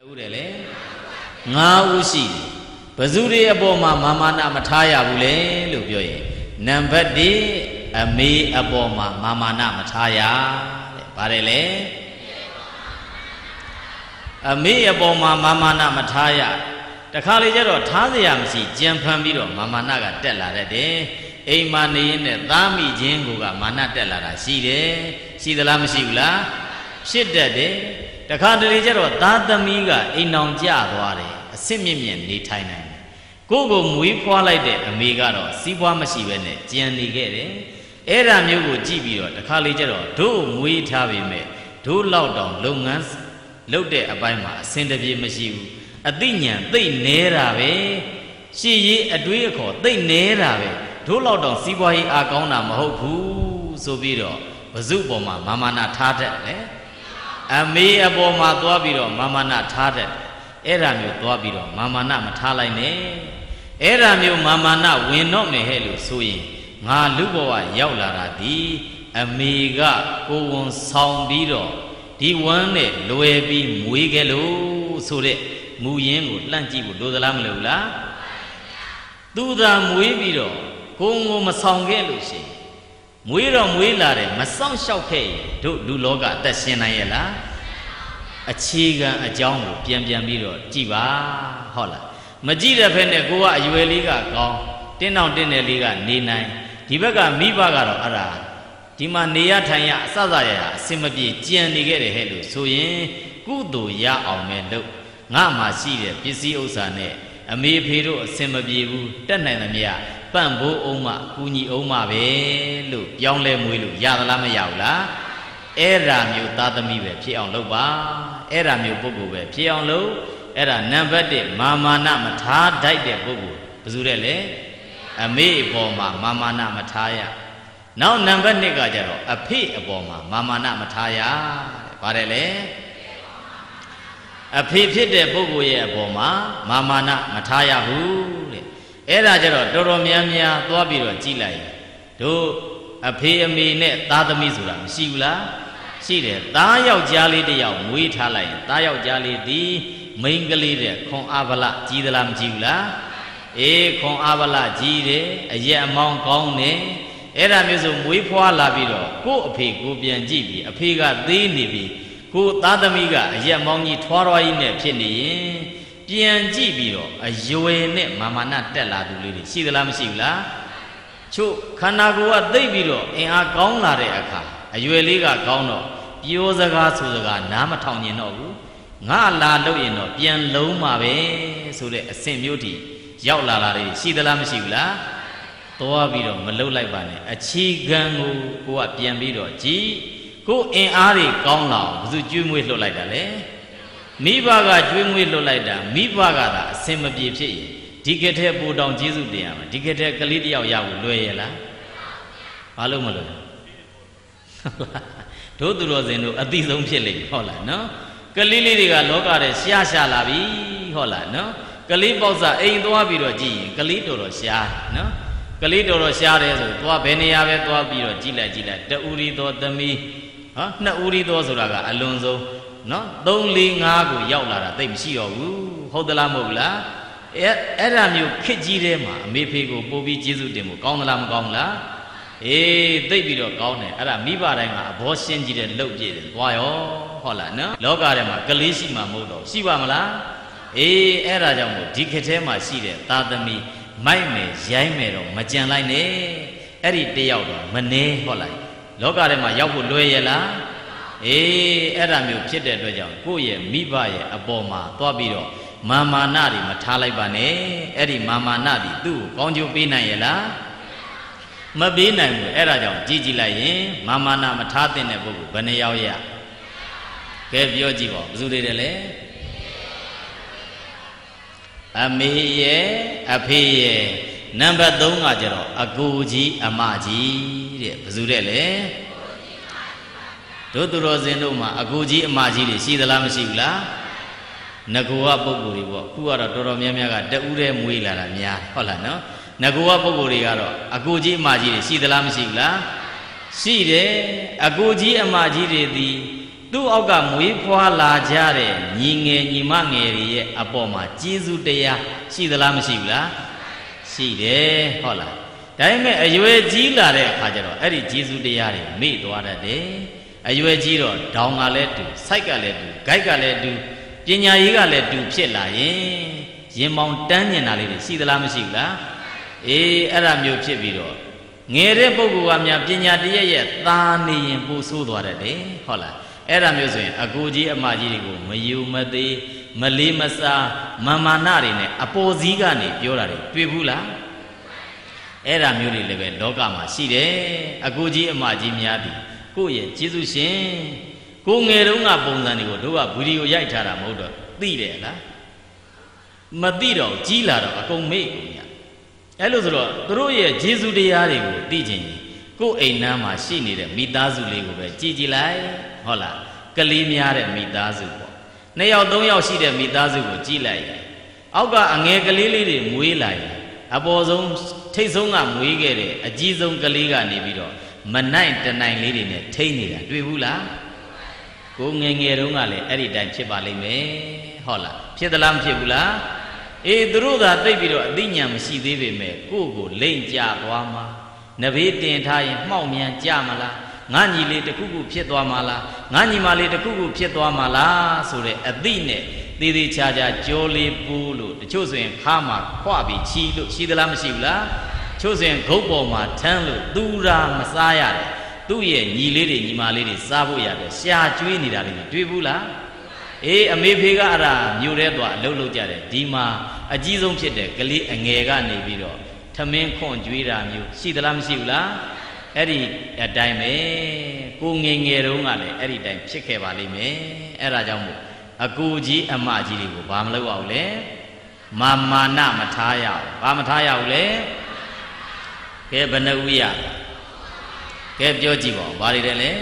Udele, Ngausi, Bazuri aboma mamana mataya bule, Lubioye, Nambadi, Ame aboma mamana mataya, Parele, Ame aboma mamana mataya, the college of Taziamsi, Jampambido, Mamanaga Della de, Emani, Dami Jinguga, Manatella, see the Lamsula, shit that day. The country of Tadamiga in non Jadware, a simian de Tina. Gogo Mui Qualite, Amigaro, Siwa Masivene, Gianni Gere, Era Mugo Gibio, the college of two Mui Tavime, two loud Lungas, looked at Abima, Sentavi Masiu, a Dinian, they nerave, she a duico, they nerave, two loud on Siwai Agona Mahoku, Sobido, Bazuboma, Mamana Tata, eh? Ame aboma dwabido mamana tade eramyo dwabido mamana matalaine eramyo mamana winno me helu soyin nga lubowa yauk lara di ame ga ko won saung bido di wan ne lwe bi mwe ke lo so de mu yin ko tlan ji ko lo dala ma lo la tu da mwe bido ko ngo ma saung ke lo shin mwe la de ma saung shok ke do lu loka tat shin nai ye la a chiga a jaung ko pian bido ji ba hot la ma ji de phe ne ko a yue li ga kaung tin taung tin ne li ga ne nai di bek ka mi ba ga ro ara di ma ne ya than ya a sa sa ya a sin ma pie jian ne ke de he lo so yin ku do ya aung me lo nga ma shi de pisiဥစ္စာ ne a me phe do a sin ma pie bu tat nai thamya pan bo aung ma ku nyi aung ma be lo pyaung le mwe lo ya da la ma ya bu la Era myo tatami be phit aung lou ba era myo puggul be phit aung lou era number 1 mamana ma tha dait de puggul basu de le ame apaw ma mamana ma tha ya now number 2 ka ja ro aphe apaw ma mamana ma tha ya ba de le aphe phit de puggul ye apaw ma mamana ma tha ya hu de era ja ro tor tor myan myan twa pi ro ji lai do aphe ame ne tatami soda mashi bu laရှိတယ်သားယောက်ျားလေးတစ်ယောက်မွေးထားလိုက်ရင်သားယောက်ျားလေးဒီမိန်းကလေးတဲ့ခွန်အားဗလကြီးသလားမကြီးဘူးလားအေးခွန်အားဗလကြီးတယ်အရက်အမောင်းကောင်းတယ်အဲ့ဒါမျိုးဆိုမွေးဖွားလာပြီးတော့ကို့အဖေကိုပြန်ကြည့်ပြီးအဖေကသေးနေပြီကို့သားသမီးကအရက်မောင်းကြီးထွားထွားကြီးနဲ့ဖြစ်နေရင်ပြန်ကြည့်ပြီးတော့အရွယ်နဲ့မာမနတက်လာသူလေးတွေရှိသလားမရှိဘူးလားချို့ခန္ဓာကိုယ်ကသိပ်ပြီးတော့အင်အားကောင်းလာတဲ့အခါအရွယ်လေးကကောင်းတော့ပြောစကားဆိုစကားနားမထောင်ကျင်တော့ဘူးငါလာလို့ရင်တော့ပြန်လုံးမှာပဲဆိုတဲ့အဆင့်မျိုးတည်ရောက်လာတာတွေရှိသလားမရှိဘူးလားသွားပြီးတော့မလှုပ်လိုက်ပါနဲ့အခြေခံကိုကပြန်ပြီးတော့ကြည်ကိုအင်အားတွေကောင်းလာအောင်ဘယ်သူကျွေးမွေးလှုပ်လိုက်တာလဲမိဘကကျွေးမွေးလှုပ်လိုက်တာမိဘကသာအဆင်မပြေဖြစ်ရင်ဒီကတဲ့ပူတောင်ကျေးဇူးတင်ရမှာဒီကတဲ့ကလေးတယောက်ရဖို့လွယ်ရလားဘာလို့မလွယ်တို့သူတော်စင်တို့အတိဆုံးဖြစ်လိမ့်ဟုတ်လားနော်ကလေးလေးတွေကလောကထဲရှာလာပြီဟုတ်လားနော်ကလေးပေါက်စားအိမ်သွားပြီးတော့ကြည့်ရင်ကလေးတော်တော်ရှားနော်ကလေးတော်တော်ရှားတယ်ဆိုသွားဘယ်နေရာပဲသွားပြီးတော့ကြည့်လိုက်တဦးရီတော်သမီးဟာနှစ်ဦးရီတော်ဆိုတာကအလွန်ဆုံးနော်3 4 5ကိုရောက်လာတာသိမရှိတော့ဘူးဟုတ်သလားမဟုတ်လားအဲ့ဒါမျိုးခစ်ကြီးထဲမှာအမေဖေကိုပို့ပြီးကျေးဇူးတင်ဖို့ကောင်းသလားမကောင်းလားအေးသိပ်ပြီးတော့ကောင်းတယ်အဲ့ဒါမိဘတိုင်းကအဘောရှင်းကြည့်တဲ့လှုပ်ပြည့်တယ်သွားရောဟုတ်လားနော်လောကထဲမှာကလေးရှိမှမဟုတ်တော့ရှိပါမလားအေးအဲ့ဒါကြောင့်မို့ဒီခေတ်ထဲမှာရှိတဲ့သာသမီမိုက်မယ်ရိုင်းမယ်တော့မကြံလိုက်နဲ့အဲ့ဒီတယောက်တော့မနှဲဟုတ်လားလောကထဲမှာရောက်ဖို့လွယ်ရလားအေးအဲ့ဒါမျိုးဖြစ်တဲ့အတွက်ကြောင့်ကိုယ့်ရဲ့မိဘရဲ့အပေါ်မှာသွားပြီးတော့မာမာနတွေမထားလိုက်ပါနဲ့အဲ့ဒီမာမာနတွေသူ့ကိုကောင်းကျိုးပေးနိုင်ရလားမပေးနိုင်ဘူးအဲ့ဒါကြောင့်ကြည့်လိုက်ရင်မာမနာမထားတဲ့ပုဂ္ဂိုလ်ဘယ်နှယောက်ရကဲပြောကြည့်ပါဘယ်သူတွေတယ်လဲအမေရဲ့အဖေရဲ့နံပါတ်3ကကျတော့အကိုကြီးအမကြီးတဲ့ဘယ်သူတဲ့လဲတို့သူတော်စင်တို့မှာအကိုကြီးအမကြီးတွေရှိသလားမရှိဘူးလားငကိုကပုဂ္ဂိုလ်တွေပေါ့ခုကတော့တော်တော်များများကတဦးတည်းမွေးလာတာများဟုတ်လားနော်ငကိုကပုဂ္ဂိုလ်တွေကတော့အကိုကြီးအမကြီးတွေရှိသလားမရှိဘူးလားရှိတယ်အကိုကြီးအမကြီးတွေသည်သူ့အောက်ကမွေးဖွားလာကြတဲ့ညီငယ်ညီမငယ်တွေရဲ့အပေါ်မှာကျေးဇူးတရားရှိသလားမရှိဘူးလားရှိတယ်ဟုတ်လားဒါပေမဲ့အရွယ်ကြီးလာတဲ့အခါကျတော့အဲ့ဒီကျေးဇူးတရားတွေမေ့သွားတတ်တယ်အရွယ်ကြီးတော့ဒေါင်ကလည်းတူစိုက်ကလည်းတူဂိုက်ကလည်းတူပညာရေးကလည်းတူဖြစ်လာရင်မောင်တန်းညင်တာလေးတွေရှိသလားမရှိဘူးလားအေးအဲ့ဒါမျိုးဖြစ်ပြီးတော့ငယ်တဲ့ပုဂ္ဂိုလ်ကများပညာတရက်ရဲ့သာနေရင်ပို့ဆိုးသွားတတ်တယ်ဟုတ်လားအဲ့ဒါမျိုးဆိုရင်အကိုကြီးအမကြီးတွေကိုမယူမသေးမလေးမစားမာနတွေနဲ့အပေါ်စည်းကနေပြောတာတွေတွေ့ဘူးလားအဲ့ဒါမျိုးတွေလည်းပဲလောကမှာရှိတယ်အကိုကြီးအမကြီးများသည်ကိုယ့်ရဲ့ကျေးဇူးရှင်ကိုငယ်တုန်းကပုံစံတွေကိုတို့ကဗီဒီယိုရိုက်ထားတာမဟုတ်တော့သိတယ်လားမသိတော့ကြီးလာတော့အကုန်မေ့ကုန်ရအဲ့လိုဆိုတော့တို့ရဲ့ကျေးဇူးတရားတွေကိုသိချင်ရင်ကိုယ့်အိမ်နားမှာရှိနေတဲ့မိသားစုလေးကိုပဲကြည်ကြည်လိုက်ဟုတ်လားကလေးများတဲ့မိသားစုပေါ့2ယောက်3ယောက်ရှိတဲ့မိသားစုကိုကြည်လိုက်အောက်ကအငယ်ကလေးလေးတွေမွေးလာရင်အပေါ်ဆုံးထိတ်ဆုံးကမွေးခဲ့တဲ့အကြီးဆုံးကလေးကနေပြီးတော့မနိုင်တနိုင်လေးတွေနဲ့ထိတ်နေတာတွေ့ဘူးလားကိုငယ်ငယ်တုန်းကလည်းအဲ့ဒီတိုင်းဖြစ်ပါလိမ့်မယ်ဟုတ်လားဖြစ်သလားမဖြစ်ဘူးလားအေးသူတို့သာသိပြီးတော့အသိဉာဏ်မရှိသေးပေမဲ့ကိုယ့်ကိုလိမ့်ကြသွားမှာနဘေးတင်ထားရင်မှောက်မြန်ကြမလားငါညီလေးတခုခုဖြစ်သွားမှာလားငါညီမလေးတခုခုဖြစ်သွားမှာလားဆိုတဲ့အသိနဲ့သေးသေးချာချာကြောလေးပူးလို့တချို့ဆိုရင်ခါမှာခွပြီးချီလို့ရှိသလားမရှိဘူးလားချို့ဆိုရင်ဂုတ်ပေါ်မှာထမ်းလို့သူရာမစားရတယ်သူ့ရဲ့ညီလေးတွေညီမလေးတွေစားဖို့ရတယ်ရှာကျွေးနေတာတွေတွေ့ဘူးလားအေးအမေဖေကအဲ့ဒါမြို့ထဲသွားအလုပ်လုပ်ကြတယ်ဒီမှာအကြီးဆုံးဖြစ်တဲ့ကလေးအငယ်ကနေပြီးတော့ထမင်းခွန့်ကျွေးတာမျိုးရှိသလားမရှိဘူးလားအဲ့ဒီအတိုင်းပဲကိုငယ်ငယ်တုန်းကလည်းအဲ့ဒီတိုင်းဖြစ်ခဲ့ပါလိမ့်မယ်အဲ့ဒါကြောင့်မို့အကူကြီးအမကြီးတွေကိုဘာမလုပ်အောင်လဲမာနမထားရအောင်ဘာမထားရအောင်လဲကဲဘယ်နှဦးရကဲပြောကြည့်ပါဦးဘာတွေလဲ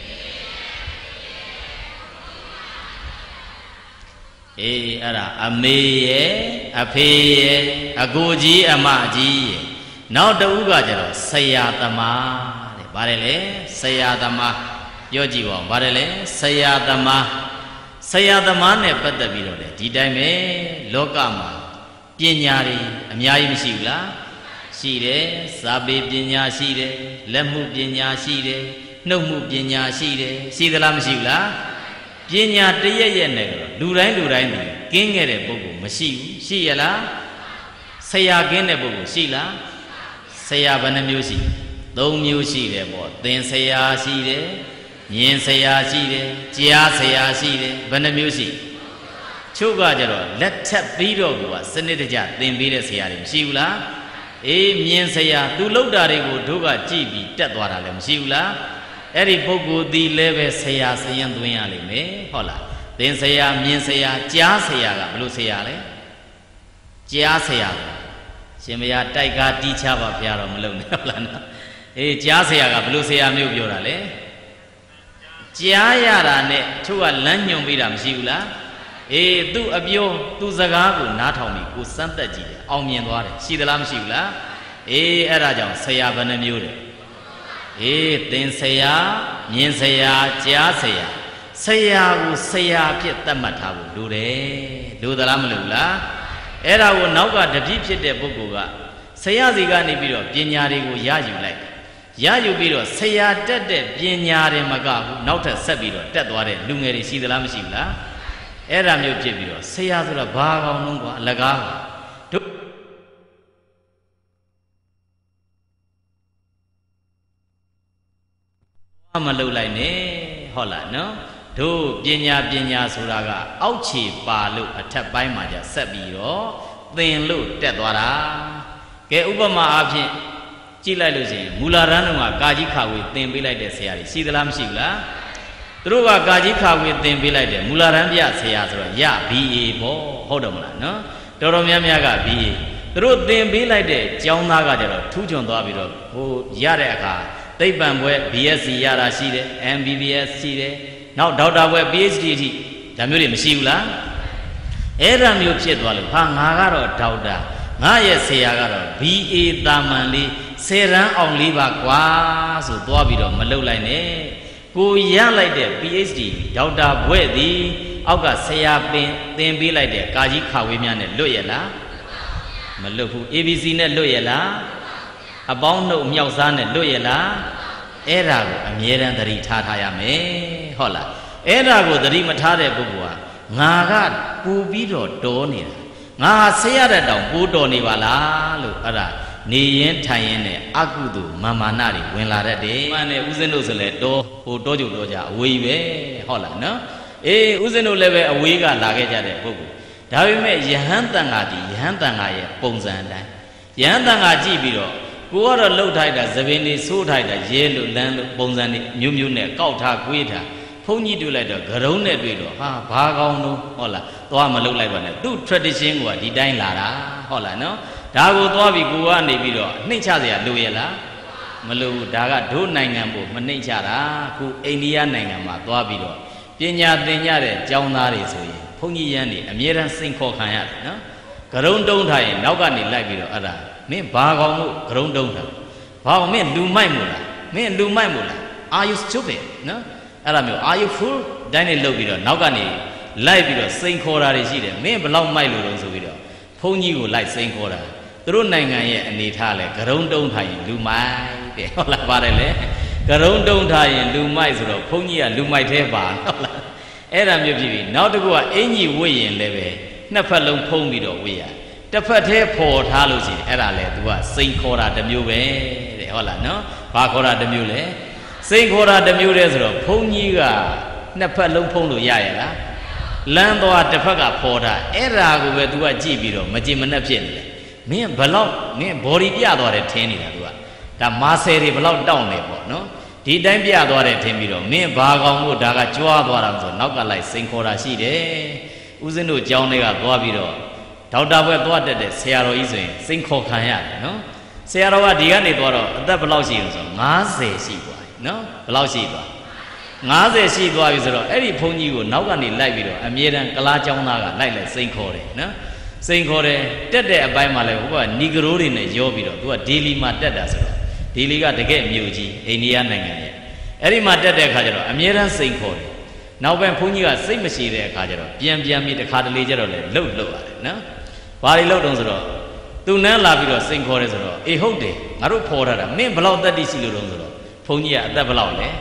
အေးအဲ့ဒါအမေရဲ့အဖေရဲ့အကိုကြီးအမကြီးရဲ့နောက်တဦးကကျတော့ဆရာသမားတဲ့ဗါတယ်လေဆရာသမားပြောကြည့်ပါဦးဗါတယ်လေဆရာသမားနဲ့ပတ်သက်ပြီးတော့လေဒီတိုင်းပဲလောကမှာပညာတွေအများကြီးမရှိဘူးလားရှိတယ်စာပေပညာရှိတယ်လက်မှုပညာရှိတယ်နှုတ်မှုပညာရှိတယ်ရှိသလားမရှိဘူးလားပညာတရက်ရက်နဲ့လူတိုင်းဒီကင်းခဲ့တဲ့ပုဂ္ဂိုလ်မရှိဘူးရှိရလားဆရာကင်းတဲ့ပုဂ္ဂိုလ်ရှိလားဆရာဘယ်နှမျိုးရှိ3မျိုးရှိတယ်ပေါ့သင်ဆရာရှိတယ်ညင်ဆရာရှိတယ်ကြားဆရာရှိတယ်ဘယ်နှမျိုးရှိချို့ကကြတော့လက်ထပ်ပြီးတော့ကစနစ်တကျသင်ပေးတဲ့ဆရာတွေမရှိဘူးလားအေးမြင်ဆရာသူလောက်တာတွေကိုတို့ကကြည့်ပြီးတက်သွားတာလည်းမရှိဘူးလားအဲ့ဒီပုဂ္ဂိုလ်ဒီလည်းပဲဆရာစရင်သွင်းရလိမ့်မယ်ဟုတ်လားသင်ဆရာမြင်ဆရာကြားဆရာကဘယ်လိုဆရာလဲကြားဆရာရှင်မယားတိုက်ကားတီးချပါဗျာတော့မလုံနဲ့ဟုတ်လားနော်အေးကြားဆရာကဘယ်လိုဆရာမျိုးပြောတာလဲကြားရတာနဲ့သူကလမ်းညွှန်ပေးတာမရှိဘူးလားအေးသူ့အပြောသူ့စကားကိုနားထောင်ပြီးကိုစမ်းသက်ကြည့်တယ်အောင်မြင်သွားတယ်ရှိသလားမရှိဘူးလားအေးအဲ့ဒါကြောင့်ဆရာဘယ်နှမျိုးတဲ့အေးသင်ဆရာမြင်ဆရာကြားဆရာဆရာကိုဆရာဖြစ်သတ်မှတ်ထားဖို့လိုတယ်လိုသလားမလိုဘူးလားအဲ့ဒါကိုနောက်ကတပည့်ဖြစ်တဲ့ပုဂ္ဂိုလ်ကဆရာစီကနေပြီးတော့ပညာတွေကိုရယူလိုက်ရယူပြီးတော့ဆရာတက်တဲ့ပညာတွေမကဘူးနောက်ထပ်ဆက်ပြီးတော့တက်သွားတဲ့လူငယ်တွေရှိသလားမရှိဘူးလားအဲ့ဒါမျိုးဖြစ်ပြီးတော့ဆရာဆိုတာဘာကောင်းလုံးကွာအလကားတို့မလှုပ်လိုက်နဲ့ဟုတ်လားနော်တို့ပညာဆိုတာကအောက်ခြေပါလို့အထက်ပိုင်းမှာじゃဆက်ပြီးတော့သင်လို့တက်သွားတာကဲဥပမာအားဖြင့်ကြည့်လိုက်လို့ရှိရင်မူလာရန်တုန်းကကာကြီးခါဝေသင်ပေးလိုက်တဲ့ဆရာကြီးရှိသလားမရှိဘူးလားသူတို့ကကာကြီးခါဝေသင်ပေးလိုက်တယ်မူလာရန်ပြဆရာဆိုတော့ရ BA ပေါ့ဟုတ်တယ်မလားနော်တော်တော်များများက BA သူတို့သင်ပေးလိုက်တဲ့ကျောင်းသားကကြတော့ထူးချွန်သွားပြီးတော့ဟိုရတဲ့အခါသိပ္ပံဘွဲ BSc ရတာရှိတယ် MBBS ရှိတယ်နောက်ဒေါက်တာဘွဲ PhD အထိဒါမျိုးတွေမရှိဘူးလားအဲ့ဒါမျိုးဖြစ်သွားလို့ဟာငါကတော့ဒေါက်တာငါရဲ့ဆရာကတော့ BA တာမန်လေး10ရန်အောင်လေးပါကွာဆိုသွားပြီးတော့မလုပ်လိုက်နဲ့ကိုရလိုက်တဲ့ PhD ဒေါက်တာဘွဲ့သည်အောက်ကဆရာပင်သင်ပေးလိုက်တဲ့ကာကြီးခါဝေးများနဲ့လွတ်ရလားမလွတ်ဘူး ABC နဲ့လွတ်ရလားအပေါင်းနှုတ်မြောက်စားနဲ့လွတ်ရလားအဲ့ဒါကိုအမြဲတမ်းသတိထားရမယ်ဟုတ်လားအဲ့ဒါကိုသတိမထားတဲ့ပုဂ္ဂိုလ်ကငါကပူပြီးတော့တော်နေတာငါဆရာတဲ့တောင်ပူတော်နေပါလားလို့အဲ့ဒါနေရင်ထိုင်ရင်နဲ့အကုသိုလ်မာနတွေဝင်လာတတ်တယ်။မှန်တယ်ဦးဇင်းတို့ဆိုလဲတော်ဟိုတော်ကြုံတော်ကြအဝေးပဲဟုတ်လားနော်။အေးဦးဇင်းတို့လည်းပဲအဝေးကလာခဲ့ကြတဲ့ပုဂ္ဂိုလ်။ဒါပေမဲ့ယဟန်တန်ဃာဒီယဟန်တန်ဃာရဲ့ပုံစံအတိုင်းယဟန်တန်ဃာကြည့်ပြီးတော့ကိုကတော့လှုပ်ထိုက်တာသပင်တွေဆိုးထိုက်တာရဲလို့လမ်းလို့ပုံစံတွေမျိုးမျိုးနဲ့ကောက်ထားကွေးထားဘုန်းကြီးတွေ့လိုက်တော့ဂရုံးနဲ့တွေ့တော့ဟာဘာကောင်းလို့ဟုတ်လားသွားမလှုပ်လိုက်ပါနဲ့သူ့ tradition ကဒီတိုင်းလာတာဟုတ်လားနော်ဒါကိုသွားပြီးကိုကနေပြီးတော့နှိမ့်ချเสียလိုရလားမလိုဘူးဒါကတို့နိုင်ငံကိုမနှိမ့်ချတာခုအိန္ဒိယနိုင်ငံမှာသွားပြီးတော့ပညာသင်ကြတဲ့ကျောင်းသားတွေဆိုရင်ဘုန်းကြီးရန်တွေအမြဲတမ်းစိန်ခေါ်ခံရတယ်နော်ဂရုံးတုံးထားရင်နောက်ကနေလိုက်ပြီးတော့အဲ့ဒါမင်းဘာကောင်လို့ဂရုံးတုံးထားဘာကောင်မင်းလူမိုက်မို့လားမင်းလူမိုက်မို့လား Are you stupid နော်အဲ့ဒါမျိုး Are you fool တိုင်းနေလုပ်ပြီးတော့နောက်ကနေလိုက်ပြီးတော့စိန်ခေါ်တာတွေရှိတယ်မင်းဘလောက်မိုက်လို့လဲဆိုပြီးတော့ဘုန်းကြီးကိုလိုက်စိန်ခေါ်တာသူတို့နိုင်ငံရဲ့အနေထားလဲဂရုံးတုံးထားရင်လူမိုက်တဲ့ဟုတ်လားပါတယ်လေဂရုံးတုံးထားရင်လူမိုက်ဆိုတော့ဘုန်းကြီးကလူမိုက်သေးပါဟုတ်လားအဲ့ဒါမျိုးဖြစ်ပြီးနောက်တစ်ခုကအင်ကြီးဝတ်ရင်လည်းပဲနှစ်ဖက်လုံးဖုံးပြီးတော့ဝတ်ရတစ်ဖက်သေးပေါ်ထားလို့ရှိရင်အဲ့ဒါလဲ तू ကစိန်ခေါ်တာတစ်မျိုးပဲတဲ့ဟုတ်လားနော်ဘာခေါ်တာတစ်မျိုးလဲစိန်ခေါ်တာတစ်မျိုးတည်းဆိုတော့ဘုန်းကြီးကနှစ်ဖက်လုံးဖုံးလို့ရရလားလမ်းသွားတစ်ဖက်ကပေါ်တာအဲ့ဒါကိုပဲ तू ကကြည့်ပြီးတော့မကြင်မနှက်ဖြစ်နေတယ်မင်းဘလောက်မင်း body ပြသွားတယ်ထင်းနေတာ तू ကဒါမာဆယ်တွေဘလောက်တောင့်နေပေါ့နော်ဒီတိုင်းပြသွားတယ်ထင်းပြီးတော့မင်းဘာကောင်မို့ဒါကကြွားသွားတာဆိုနောက်ကလိုက်စိန်ခေါ်တာရှိတယ်ဦးဇင်းတို့ကျောင်းတွေကသွားပြီးတော့ဒေါက်တာဘွဲ့သွားတက်တဲ့ဆရာတော်ကြီးဆိုရင်စိန်ခေါ်ခံရတယ်နော်ဆရာတော်ကဒီကနေသွားတော့အသက်ဘလောက်ရှိလို့ဆို50ရှိသွားပြီနော်ဘလောက်ရှိသွား50ရှိသွားပြီဆိုတော့အဲ့ဒီဘုန်းကြီးကိုနောက်ကနေလိုက်ပြီးတော့အမြဲတမ်းကလားကျောင်းသားကလိုက်လဲစိန်ခေါ်တယ်နော်စိန်ခေါ်တယ်တက်တဲ့အပိုင်းမှာလဲဟိုကနီဂရိုးတွေနဲ့ရောပြီးတော့သူကဒေလီမှာတက်တာဆိုတော့ဒေလီကတကယ်မြို့ကြီးအိန္ဒိယနိုင်ငံရဲ့အဲ့ဒီမှာတက်တဲ့အခါကျတော့အမြဲတမ်းစိန်ခေါ်တယ်နောက်ပိုင်းဘုန်းကြီးကစိတ်မရှိတဲ့အခါကျတော့ပြန်ပြီးတစ်ခါတလေကျတော့လဲလှုပ်ရတယ်နော်ဘာတွေလှုပ်တုံးဆိုတော့သူနန်းလာပြီးတော့စိန်ခေါ်တယ်ဆိုတော့အေးဟုတ်တယ်ငါတို့ဖော်ထားတာမင်းဘလောက်တက်တိရှိလို့တုံးဆိုတော့ဘုန်းကြီးကအသက်ဘလောက်လဲ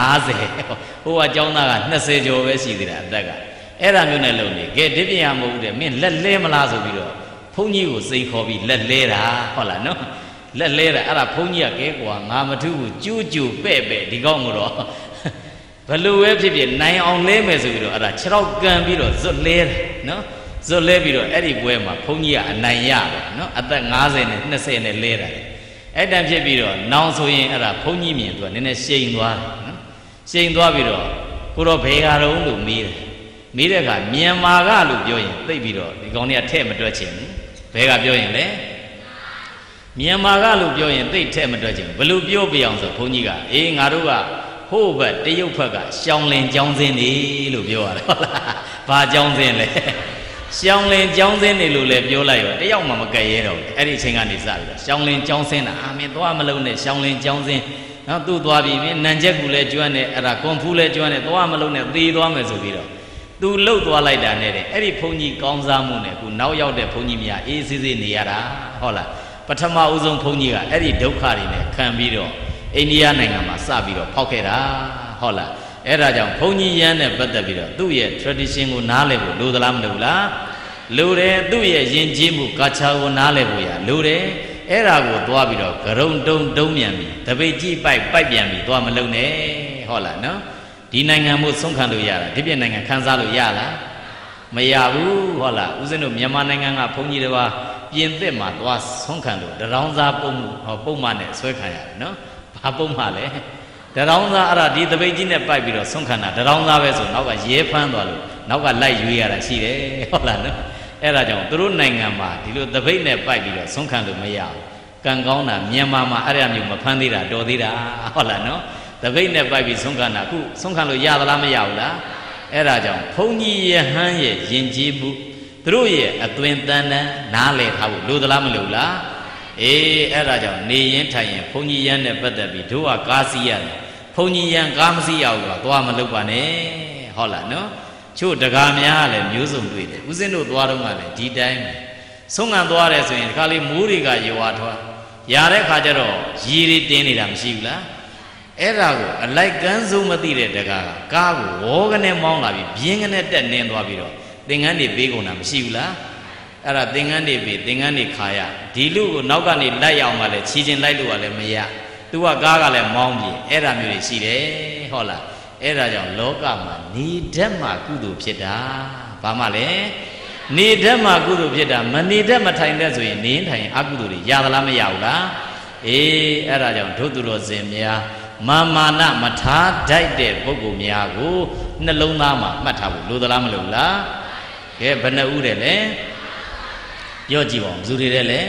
50ဟိုကကျောင်းသားက20ကျော်ပဲရှိသေးတယ်အသက်ကအဲ့ဒါမျိုးနဲ့လုံနေကဲဒီပြင်ရမဟုတ်ဘူးတဲ့မင်းလက်လဲမလားဆိုပြီးတော့ဘုန်းကြီးကိုစိန်ခေါ်ပြီးလက်လဲတာဟုတ်လားနော်လက်လဲတာအဲ့ဒါဘုန်းကြီးကကဲကွာငါမထုဘူးကျူးကျူပဲ့ဒီကောင်းကိုတော့ဘလို့ပဲဖြစ်ဖြစ်နိုင်အောင်လဲမယ်ဆိုပြီးတော့အဲ့ဒါ6ရောက်ကန်ပြီးတော့ဇွတ်လဲတယ်နော်ဇွတ်လဲပြီးတော့အဲ့ဒီပွဲမှာဘုန်းကြီးကအနိုင်ရတယ်နော်အသက်50နဲ့20နဲ့လဲတာအဲ့တန်ဖြစ်ပြီးတော့နောင်ဆိုရင်အဲ့ဒါဘုန်းကြီးမြင်သူကနည်းနည်းရှိန်သွားတယ်နော်ရှိန်သွားပြီးတော့ကိုတော့ဘယ်ဟာတုံးလို့မေးတယ်မေးတဲ့အခါမြန်မာကလို့ပြောရင်သိပြီးတော့ဒီကောင်တွေကထဲ့မတွက်ချင်ဘူးဘယ်ကပြောရင်လဲမြန်မာကလို့ပြောရင်သိထဲ့မတွက်ချင်ဘူးဘလို့ပြောပြအောင်ဆိုဘုန်းကြီးကအေးငါတို့ကဟိုးဘက်တရုတ်ဘက်ကရှောင်းလင်ကျောင်းစင်းနေလို့ပြောရတယ်ဟုတ်လားဘာကျောင်းစင်းလဲရှောင်းလင်ကျောင်းစင်းနေလို့လည်းပြောလိုက်ရောတယောက်မှမကဲရဲတော့ဘူးအဲ့ဒီအချိန်ကနေစပြီးတော့ရှောင်းလင်ကျောင်းစင်းတာအာမင်းသွားမလုံးနဲ့ရှောင်းလင်ကျောင်းစင်းနော်သူ့သွားပြီးမင်းနန်ချက်ကူလည်းကျွမ်းတယ်အဲ့ဒါကွန်ဖူးလည်းကျွမ်းတယ်သွားမလုံးနဲ့သေသွားမယ်ဆိုပြီးတော့သူလှုပ်သွားလိုက်တာနဲ့တဲ့အဲ့ဒီဘုန်းကြီးကောင်းစားမှုနဲ့ခုနောက်ရောက်တဲ့ဘုန်းကြီးများအေးဆေးဆေးနေရတာဟုတ်လားပထမဦးဆုံးဘုန်းကြီးကအဲ့ဒီဒုက္ခတွေနဲ့ခံပြီးတော့အိန္ဒိယနိုင်ငံမှာစပြီးတော့ဖောက်ခဲ့တာဟုတ်လားအဲ့ဒါကြောင့်ဘုန်းကြီးရန်နဲ့ပတ်သက်ပြီးတော့သူ့ရဲ့ tradition ကိုနားလည်ဖို့လိုသလားမလိုဘူးလားလိုတယ်သူ့ရဲ့ယဉ်ကျေးမှုကာချာကိုနားလည်ဖို့ရလိုတယ်အဲ့ဒါကိုသွားပြီးတော့ဂရုံတုံမြန်ပြီးတပိတ်ကြည့်ပိုက်ပြန်ပြီးသွားမလုံနဲ့ဟုတ်လားနော်ဒီနိုင်ငံမို့ဆုံးခံလို့ရတာဒီပြည်နိုင်ငံခန်းစားလို့ရလားမရဘူးဟုတ်လားဦးဇင်းတို့မြန်မာနိုင်ငံကဘုန်းကြီးတွေပြင်သစ်မှာသွားဆုံးခံလို့တရောင်းစားပုံမှန်နဲ့ဆွဲခံရတယ်နော်ဘာပုံမှန်လဲတရောင်းစားအဲ့ဒါဒီတပိတ်ကြီးနဲ့ပိုက်ပြီးတော့ဆုံးခံတာတရောင်းစားပဲဆိုနောက်ကရဲဖမ်းသွားလို့နောက်ကလိုက်ရွေးရတာရှိတယ်ဟုတ်လားနော်အဲ့ဒါကြောင့်သူတို့နိုင်ငံမှာဒီလိုတပိတ်နဲ့ပိုက်ပြီးတော့ဆုံးခံလို့မရဘူးကံကောင်းတာမြန်မာမှာအဲ့ဒါမျိုးမဖမ်းသေးတာတော်သေးတာဟုတ်လားနော်တပိတ်နဲ့ပိုက်ပြီးဆုံးခံတာအခုဆုံးခံလို့ရသလားမရဘူးလားအဲ့ဒါကြောင့်ဘုန်းကြီးယဟန်ရဲ့ယဉ်ကျေးမှုသူတို့ရဲ့အသွင်တန်တန်နားလည်ထားဖို့လိုသလားမလိုလားအေးအဲ့ဒါကြောင့်နေရင်ထိုင်ရင်ဘုန်းကြီးရန်နဲ့ပတ်သက်ပြီးတို့ကကားစီးရတယ်ဘုံကြီးရန်ကားမစီးရဘူးတော့သွားမလုပ်ပါနဲ့ဟုတ်လားနော်ချို့တကားများလည်းမျိုးစုံတွေ့တယ်ဦးဇင်းတို့သွားတော့ကလည်းဒီတိုင်းပဲဆုံးခံသွားတယ်ဆိုရင်ဒီခါလေးမိုးတွေကရွာထွားရတဲ့ခါကျတော့ရေတွေတင်းနေတာမရှိဘူးလားအဲ့ဒါကိုအလိုက်ကန်းဆုံးမသိတဲ့တကားကကားကိုဝေါကနေမောင်းလာပြီးပြင်းကနေတက်နင်းသွားပြီးတော့သင်္ကန်းတွေပေးကုန်တာမရှိဘူးလားအဲ့ဒါသင်္ကန်းတွေပေးသင်္ကန်းတွေခါရဒီလူကိုနောက်ကနေလိုက်အောင်ကလည်းချီချင်းလိုက်လို့ကလည်းမရသူကကားကလည်းမောင်းပြေအဲ့ဒါမျိုးတွေရှိတယ်ဟုတ်လားအဲ့ဒါကြောင့်လောကမှာနေတတ်မှကုသိုလ်ဖြစ်တာဘာမှလဲနေတတ်မှကုသိုလ်ဖြစ်တာမနေတတ်မထိုင်တတ်ဆိုရင်နေထိုင်အကုသိုလ်တွေရသလားမရဘူးလားအေးအဲ့ဒါကြောင့်ဒုသူတော်စင်များမာမာနမထားတတ်တဲ့ပုဂ္ဂိုလ်များကိုနှလုံးသားမှာမှတ်ထားဖို့လိုသလားမလိုဘူးလားကဲဘယ်နှဦးတယ်လဲပြောကြည့်ပါဦးဘယ်သူတွေလဲ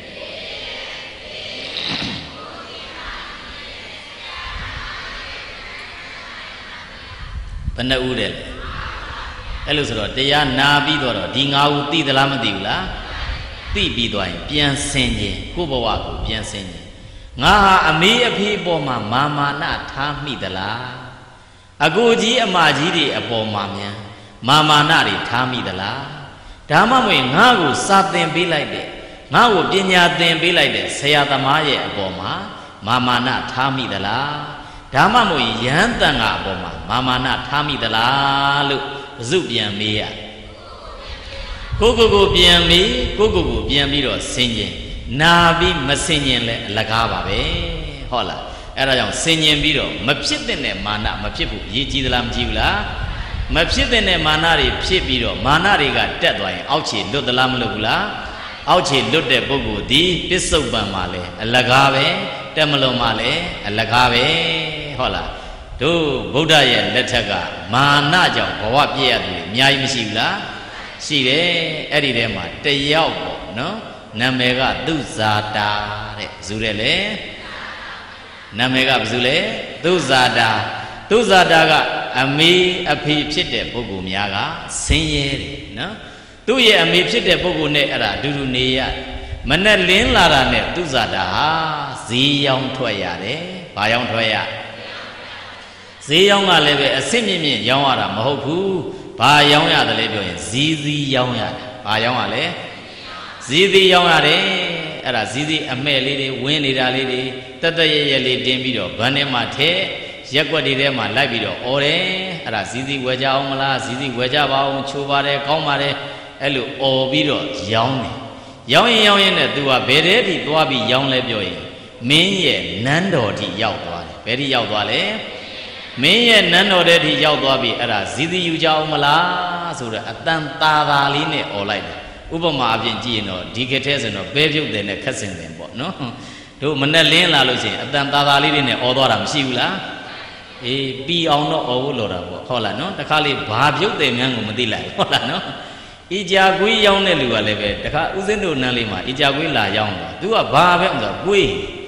ဘယ်နှဦးတယ်လဲအဲ့လိုဆိုတော့တရားနာပြီးတော့ဒီ၅ဦးသိသလားမသိဘူးလားသိပြီးသွားရင်ပြန်ဆင်ခြင်းကိုယ့်ဘဝကိုပြန်ဆင်ခြင်းငါဟာအမေအဖေအပေါ်မှာမာမာနထားမိသလားအကိုကြီးအမကြီးတွေအပေါ်မှာများမာမာနတွေထားမိသလားဒါမှမဟုတ်ငါ့ကိုစာသင်ပေးလိုက်တဲ့ငါ့ကိုပညာသင်ပေးလိုက်တဲ့ဆရာသမားရဲ့အပေါ်မှာမာမာနထားမိသလားဒါမှမဟုတ်ယဟန်တန်ကအပေါ်မှာမာမာနထားမိသလားလို့ဘုစုပြန်မေးရကိုပြန်မေးကိုပြန်ပြီးတော့ဆင်ញင်နာပြီးမဆင်ញင်လဲအလကားပါပဲဟုတ်လားအဲ့ဒါကြောင့်ဆင်ញင်ပြီးတော့မဖြစ်တဲ့မာနမဖြစ်ဘူးရေးကြည့်သလားမကြည့်ဘူးလားမဖြစ်တဲ့မာနတွေဖြစ်ပြီးတော့မာနတွေကတက်သွားရင်အောက်ခြေလွတ်သလားမလွတ်ဘူးလားအောက်ခြေလွတ်တဲ့ပုဂ္ဂိုလ်ဒီပစ္စုပန်မှာလဲအလကားပဲတက်မလွန်မှာလဲအလကားပဲဟုတ်လားတို့ဗုဒ္ဓရဲ့လက်ထက်ကမာနကြောင့်ဘဝပြည့်ရသူအများကြီးမရှိဘူးလားရှိတယ်အဲ့ဒီထဲမှာတယောက်ပေါ့နော်နာမည်ကသုဇာတာတဲ့ဘယ်သူလဲလဲနာမည်ကဘယ်သူလဲသုဇာတာကအမေအဖေဖြစ်တဲ့ပုဂ္ဂိုလ်များကဆင်းရဲတယ်နော်သူ့ရဲ့အမေဖြစ်တဲ့ပုဂ္ဂိုလ်နဲ့အဲ့ဒါအတူတူနေရမနဲ့လင်းလာတာနဲ့သုဇာတာဟာဈေးရောင်းထွက်ရတယ်ဘာရောင်းထွက်ရဈေးရောင်းကလည်းပဲအစစ်မြင့်မြင့်ရောင်းရတာမဟုတ်ဘူးဘာရောင်းရတယ်လဲပြောရင်ဇီးသီးရောင်းရတယ်ဘာရောင်းရလဲဇီးသီးရောင်းရတယ်အဲ့ဒါဇီးသီးအမဲ့လေးတွေဝင်းနေတာလေးတွေတက်တက်ရရလေးတင်းပြီးတော့ဗန်းထဲမှာထဲရက်ွက်တွေထဲမှာလိုက်ပြီးတော့အော်တယ်အဲ့ဒါဇီးသီးဝယ်ကြအောင်မလားဇီးသီးဝယ်ကြပါအောင်ချိုးပါတယ်ကောင်းပါတယ်အဲ့လိုအော်ပြီးတော့ရောင်းတယ်ရောင်းရင်နဲ့သူကဘယ်တည်းထိသွားပြီးရောင်းလဲပြောရင်မင်းရဲ့နန်းတော်ထိရောက်သွားတယ်ဘယ်ထိရောက်သွားလဲမင်းရဲ့နန်းတော်တဲ့ထိရောက်သွားပြီအဲ့ဒါဇီးသီးယူကြအောင်မလားဆိုတော့အတန်သာလေးနဲ့អော်လိုက်တယ်ဥပမာအပြင်ကြည့်ရင်တော့ဒီကထဲဆိုတော့ပဲပြုတ်တယ်နဲ့ခက်စင်တယ်ပေါ့နော်တို့မနဲ့လင်းလာလို့ရှိရင်အတန်သာလေးတွေနဲ့អော်သွားတာမရှိဘူးလားအေးပီအောင်တော့អော်ဖို့လိုတာပေါ့ဟုတ်လားနော်တခါလေးဘာပြုတ်တယ်များကိုမသိလိုက်ဟုတ်လားနော်အီကြကွေးရောင်းတဲ့လူကလည်းပဲတခါဥစဉ်တို့နန်းလေးမှာအီကြကွေးလာရောင်းတာသူကဘာပဲဆိုတော့ကွေး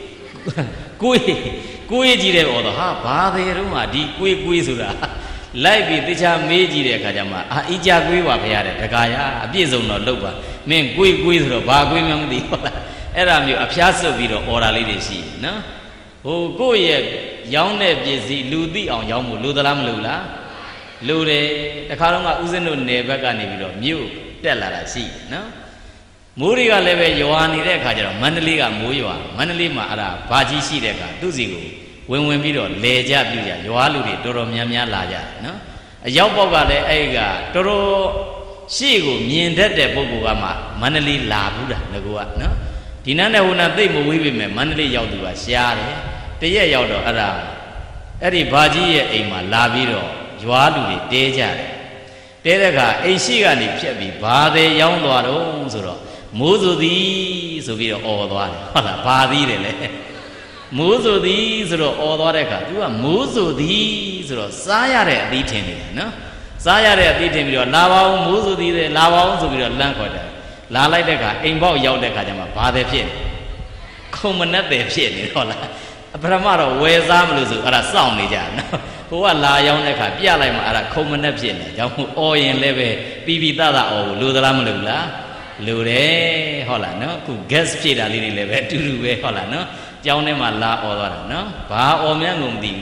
ကြည့်တယ်ပေါ့တော့ဟာဘာသေးတော့မှဒီကွေးဆိုတာလိုက်ပြီးတခြားမေးကြည့်တဲ့အခါကျမှအီကြကွေးပါဖရားတဲ့တကားရအပြည့်စုံတော့လုပ်ပါမင်းကွေးဆိုတော့ဘာကွေးမှမသိဟုတ်လားအဲ့ဒါမျိုးအဖျားစွပ်ပြီးတော့အော်ဒါလေးတွေရှိနော်ဟိုကိုယ့်ရဲ့ရောင်းတဲ့ပစ္စည်းလူသိအောင်ရောင်းဖို့လိုသလားမလိုလားလိုတယ်တခါတော့ကဥစဉ်တို့နယ်ဘက်ကနေပြီးတော့မြို့တက်လာတာရှိနော်မိုးတွေကလည်းပဲရွာနေတဲ့အခါကျတော့မန္တလေးကမိုးရွာမန္တလေးမှာအဲ့ဒါဘာကြီးရှိတဲ့အခါသူ့စီကိုဝင်ပြီးတော့လဲကြပြကြရွာလူတွေတော်တော်များလာကြနော်အရောက်ပေါက်ကလည်းအဲ့ကတော်တော်ရှေ့ကိုမြင်တတ်တဲ့ပုဂ္ဂိုလ်ကမှမန္တလေးလာဘူးတာငကူကနော်ဒီနန်းနဲ့ဟိုနန်းသိမ့်မဝေးပေမဲ့မန္တလေးရောက်သူကရှားတယ်တရက်ရောက်တော့အဲ့ဒီဘာကြီးရဲ့အိမ်မှာလာပြီးတော့ရွာလူတွေတဲကြတယ်တဲတဲ့အခါအိမ်ရှိကနေဖြတ်ပြီးဘာသေးရောင်းသွားတော့ဆိုတော့မိုးစုသည်ဆိုပြီးတော့អော်သွားတယ်ဟုတ်လားဘာသည်တယ်လေမိုးစုသည်ဆိုတော့អော်သွားတဲ့အခါ तू ကမိုးစုသည်ဆိုတော့စားရတဲ့အသီးထင်နေတာနော်စားရတဲ့အသီးထင်ပြီးတော့လာပါအောင်မိုးစုသည်တဲ့လာပါအောင်ဆိုပြီးတော့လမ်းခေါ်တယ်လာလိုက်တဲ့အခါအိမ်ပေါက်ရောက်တဲ့အခါကျမှဘာသည်ဖြစ်နေခုံမနဲ့တယ်ဖြစ်နေတော့လားပထမတော့ဝယ်စားမလို့ဆိုအဲ့ဒါစောင့်နေကြနော်ဟိုကလာရောက်တဲ့အခါပြလိုက်မှအဲ့ဒါခုံမနဲ့ဖြစ်နေကြောင့်အော်ရင်လည်းပဲပြီးသားအော်လို့သလားမလို့လားလိုတယ်ဟုတ်လားနော်အခု gas ဖြည့်တာလေးတွေလည်းပဲအတူတူပဲဟုတ်လားနော်ကျောင်းထဲမှာလာអော်သွားတာနော်ဘာអော်မှန်းကိုမသိဘူး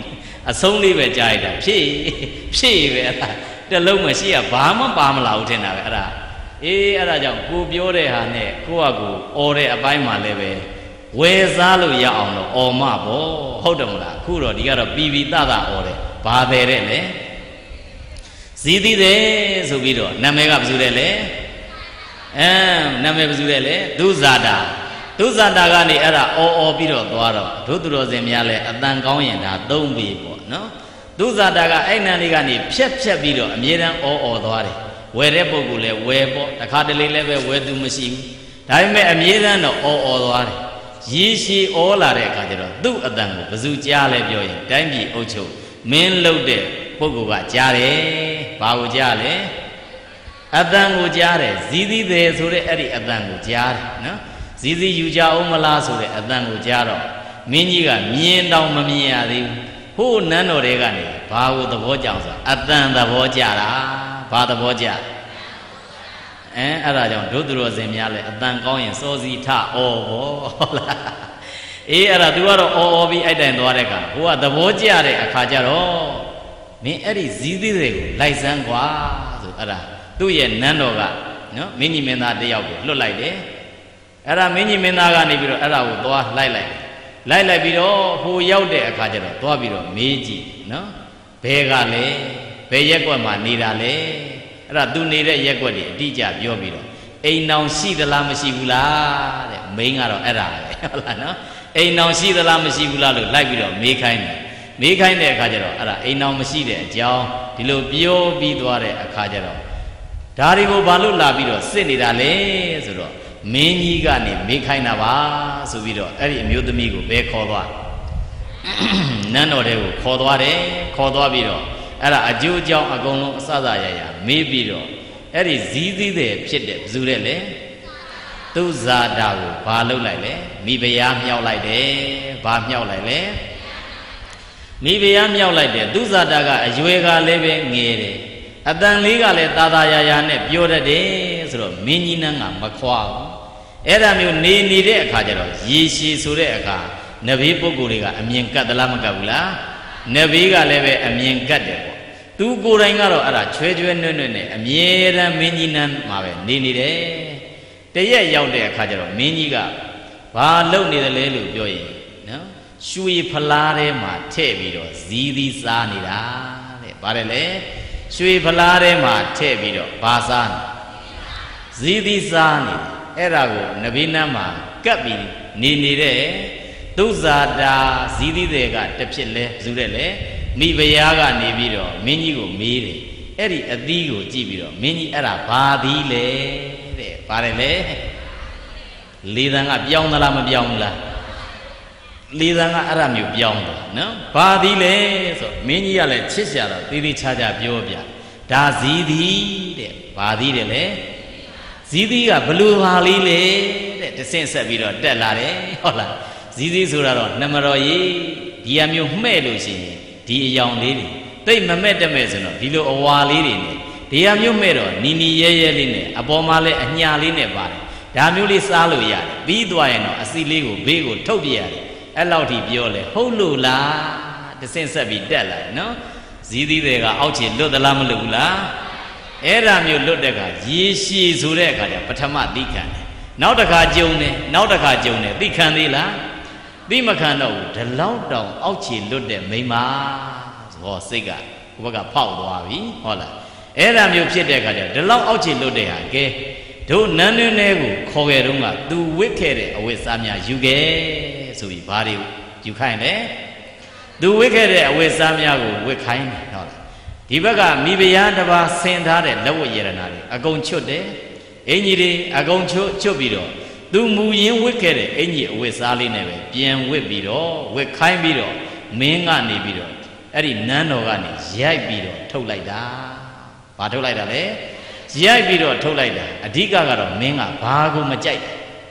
ဆုံးလေးပဲကြားရတာဖြည့်ပဲအဲ့ဒါတလုံးမရှိရဘာမှပါမလာဘူးထင်တာပဲအဲ့ဒါအဲ့ဒါကြောင့်ကိုပြောတဲ့ဟာနဲ့ကိုကကိုအော်တဲ့အပိုင်းမှာလည်းပဲဝယ်စားလို့ရအောင်လို့အော်မပေါ့ဟုတ်တယ်မလားအခုတော့ဒီကတော့ပီပီတတအော်တယ်ဘာတယ်တဲ့လေဇီးသီးတယ်ဆိုပြီးတော့နာမည်ကဘယ်သူတဲ့လဲနာမည်ဘယ်သူတဲ့လဲသူဇာတာကနေအဲ့ဒါအော်ပြီးတော့သွားတော့ဒုသူတော်စင်များလဲအတန်ကောင်းရင်ဒါသုံးပြီပေါ့နော်သူဇာတာကအဲ့နန်းလေးကနေဖြက်ပြီးတော့အမြဲတမ်းအော်သွားတယ်ဝယ်တဲ့ပုဂ္ဂိုလ်လဲဝယ်ပေါ့တခါတလေလည်းပဲဝယ်သူမရှိဘူးဒါပေမဲ့အမြဲတမ်းတော့အော်သွားတယ်ရေရှည်ဩလာတဲ့အခါကျတော့သူ့အတန်ကိုဘယ်သူကြားလဲပြောရင်တိုင်းပြည်အုပ်ချုပ်မင်းလှုပ်တဲ့ပုဂ္ဂိုလ်ကကြားတယ်ဘာကိုကြားလဲအတန်ကိုကြားတယ်ဇီးသီးတယ်ဆိုတဲ့အဲ့ဒီအတန်ကိုကြားတယ်နော်ဇီးသီးယူကြအောင်မလားဆိုတဲ့အတန်ကိုကြားတော့မင်းကြီးကမြင်တောင်မမြင်ရသေးဘူးဟိုးနန်းတော်တွေကနေဘာကိုသဘောကြောင်ဆိုအတန်သဘောကြတာဘာသဘောကြအဲ့ဒါကြောင့်ဒုသူတော်စင်များလဲအတန်ကောင်းရင်စောစီထအော်ဘောဟုတ်လားအဲ့ဒါ तू ကတော့အော်ပြီးအဲ့တိုင်သွားတဲ့အခါဟိုကသဘောကျတဲ့အခါကျတော့မင်းအဲ့ဒီဇီးသေးတွေကိုလိုက်စမ်းကွာဆိုအဲ့ဒါသူ့ရဲ့နန်းတော်ကနော်မင်းကြီးမင်းသားတယောက်ကိုလွတ်လိုက်တယ်အဲ့ဒါမင်းကြီးမင်းသားကနေပြီးတော့အဲ့ဒါကိုသွားလိုက်ပြီးတော့ဟိုရောက်တဲ့အခါကျတော့သွားပြီးတော့မေးကြည့်နော်ဘဲကလည်းဘယ်ရက်ကွက်မှာနေတာလဲအဲ့ဒါသူနေတဲ့ရက်ကွက်တွေအတိအကျပြောပြီးတော့အိမ်နောင်ရှိသလားမရှိဘူးလားတဲ့မိန်းကတော့အဲ့ဒါပဲဟုတ်လားနော်အိမ်နောင်ရှိသလားမရှိဘူးလားလို့လိုက်ပြီးတော့မေးခိုင်းတဲ့အခါကျတော့အဲ့ဒါအိမ်နောင်မရှိတဲ့အကြောင်းဒီလိုပြောပြီးသွားတဲ့အခါကျတော့ဒါတွေကိုဘာလို့လာပြီးတော့စစ်နေတာလဲဆိုတော့မင်းကြီးကနေမေးခိုင်းတာပါဆိုပြီးတော့အဲ့ဒီအမျိုးသမီးကိုဘယ်ခေါ်သွားနန်းတော်တွေကိုခေါ်သွားတယ်ခေါ်သွားပြီးတော့အဲ့ဒါအကျိုးအကြောင်းအကုန်လုံးအစစရရမေးပြီးတော့အဲ့ဒီဇီးသီးတဲ့ဖြစ်တဲ့ဘယ်သူတဲ့လဲသူဇာတာကိုဘာလုပ်လိုက်လဲမိဖုရားမြောက်လိုက်တယ်ဘာမြောက်လိုက်လဲမိဖုရားမြောက်လိုက်တယ်သူဇာတာကအရွယ်ကလည်းပဲငယ်တယ်အတန်လေးကလည်းတာတာယာယာနဲ့ပြောတတ်တယ်ဆိုတော့မင်းကြီးနန်းကမခွာဘူးအဲ့ဒါမျိုးနေတဲ့အခါကျတော့ရေရှည်ဆိုတဲ့အခါနဘေးပုဂ္ဂိုလ်တွေကအမြင်ကတ်သလားမကတ်ဘူးလားနဘေးကလည်းပဲအမြင်ကတ်တယ်ပေါ့သူကိုယ်တိုင်ကတော့အဲ့ဒါချွဲနွဲ့နဲ့အမြဲတမ်းမင်းကြီးနန်းမှာပဲနေတယ်တရက်ရောက်တဲ့အခါကျတော့မင်းကြီးကဘာလုပ်နေတယ်လဲလို့ပြောရင်နော်ရွှေဖလားထဲမှာထည့်ပြီးတော့ဇီးသီးစားနေတာတဲ့ဗါတယ်လေရွှေဖလားထဲမှာထည့်ပြီးတော့ဘာစားဇီးသီးစားနေအဲ့ဒါကိုနဗီနန်းမှာကပ်ပြီးနေတဲ့သူဇာတာဇီးသီးတွေကတဖြစ်လဲဇူတဲ့လေမိဖုရားကနေပြီးတော့မင်းကြီးကိုမေးတယ်အဲ့ဒီအသီးကိုကြည့်ပြီးတော့မင်းကြီးအဲ့ဒါဘာသီးလဲတဲ့ပါတယ်လေလေသံကပြောင်းသလားမပြောင်းဘူးလားလေသံကအဲ့ဒါမျိုးပြောင်းတယ်နော်ဘာသီးလဲဆိုမင်းကြီးကလည်းချစ်ရှာတော့သေးသေးချာချာပြောပြဒါဇီးသီးတဲ့ဘာသီးတယ်လဲဇီးသီးကဘလူဟာလေးလေတဲ့တဆင့်ဆက်ပြီးတော့တက်လာတယ်ဟုတ်လားဇီးသီးဆိုတာတော့နှမတော်ကြီးဒီအမျိုးမှဲ့လို့ရှိရင်ဒီအယောင်လေးတွေတိတ်မမဲ့တမဲ့ဆိုတော့ဒီလိုအဝါလေးတွေနဲ့ဒီအမျိုးမဲ့တော့နီရဲလေးနဲ့အပေါ်မှာလည်းအညာလေးနဲ့ပါတယ်ဒါမျိုးလေးစားလို့ရတယ်ပြီးသွားရင်တော့အစီလေးကိုဘေးကိုထုတ်ပြရတယ်အဲ့လောက်ထိပြောလဲဟုတ်လို့လားတဆင့်ဆက်ပြီးတက်လာတယ်နော်ဇီးသီးတွေကအောက်ခြေလွတ်သလားမလွတ်ဘူးလားအဲ့ဒါမျိုးလွတ်တဲ့အခါရေရှည်ဆိုတဲ့အခါကျပထမသိခံတယ်နောက်တစ်ခါကြုံတယ်သိခံသေးလားသိမခံတော့ဘူးဒီလောက်တောင်အောက်ခြေလွတ်တဲ့မိန်းမဟောစိတ်ကဘက်ကဖောက်သွားပြီဟုတ်လားအဲ့ဒါမျိုးဖြစ်တဲ့အခါကျဒီလောက်အောက်ခြေလွတ်တဲ့ဟာကဲတို့နန်းတွင်းထဲကိုခေါ်ခဲ့တော့ကသူဝစ်ခဲ့တဲ့အဝတ်စားများယူခဲ့ဆိုပြီးဘာတွေယူခိုင်းလဲသူဝစ်ခဲ့တဲ့အဝတ်စားများကိုဝစ်ခိုင်းတယ်ဟုတ်လားဒီဘက်ကမိဖုရားတစ်ပါးဆင်ထားတဲ့လက်ဝတ်ရတနာတွေအကုန်ချွတ်တယ်အင်ကြီးတွေအကုန်ချွတ်ပြီးတော့သူမူရင်းဝစ်ခဲ့တဲ့အင်ကြီးအဝတ်စားလေးနဲ့ပဲပြန်ဝစ်ပြီးတော့ဝစ်ခိုင်းပြီးတော့မင်းကနေပြီးတော့အဲ့ဒီနန်းတော်ကနေရိုက်ပြီးတော့ထုတ်လိုက်တာဘာထုတ်လိုက်တာလဲရိုက်ပြီးတော့ထုတ်လိုက်တာအဓိကကတော့မင်းကဘာကိုမကြိုက်